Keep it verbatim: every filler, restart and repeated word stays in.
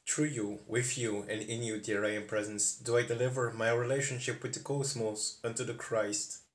Through you, with you, and in you, dear I am presence, do I deliver my relationship with the cosmos unto the Christ.